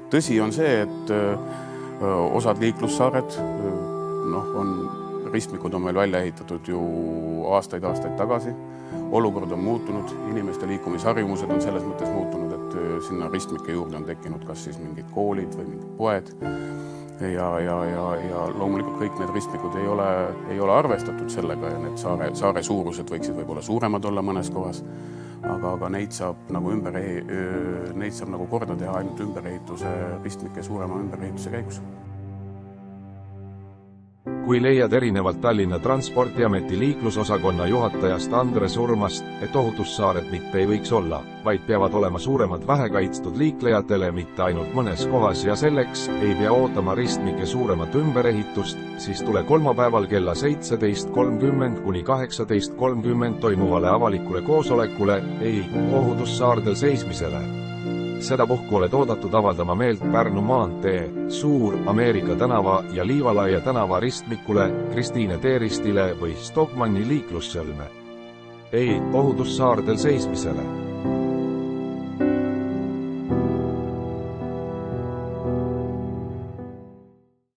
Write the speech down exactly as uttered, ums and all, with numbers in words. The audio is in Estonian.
Tõsi on see, et osad liiklussaared noh, on, ristmikud on meil välja ehitatud ju aastaid-aastaid tagasi. Olukord on muutunud, inimeste liikumisharjumused on selles mõttes muutunud, et sinna ristmike juurde on tekkinud kas siis mingid koolid või mingid poed. Ja, ja, ja, ja loomulikult kõik need ristmikud ei ole, ei ole arvestatud sellega ja need saare, saare suurused võiksid võib-olla suuremad olla mõnes kohas. Aga, aga neid saab nagu ümber, neid saab nagu korda teha ainult ümberehituse, ristmike suurema ümberehituse käigus. Kui leiad erinevalt Tallinna Transpordiameti liiklusosakonna juhatajast Andres Urmast, et ohutussaared mitte ei võiks olla, vaid peavad olema suuremad vähekaitstud liiklejatele mitte ainult mõnes kohas ja selleks ei pea ootama ristmike suuremat ümberehitust, siis tule kolmapäeval kella seitseteist kolmkümmend kuni kaheksateist kolmkümmend toimuvale avalikule koosolekule ei ohutussaardel seismisele. Sedapuhku oled oodatud avaldama meelt Pärnu maantee, Suur Ameerika tänava ja Liivalaia tänava ristmikule, Kristiine teeristile või Stockmanni liiklussõlme. Ei ohutussaardel seismisele.